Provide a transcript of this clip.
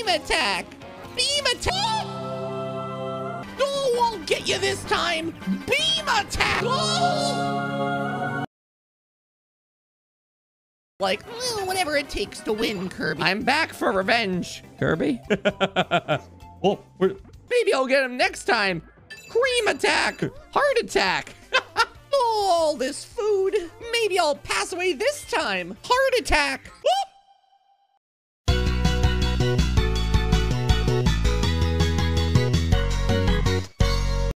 Beam attack! Beam attack! Oh, I'll get you this time! Beam attack! Oh! Like, whatever it takes to win, Kirby. I'm back for revenge, Kirby. Oh, Maybe I'll get him next time. Cream attack! Heart attack! All this food. Maybe I'll pass away this time. Heart attack! Woo!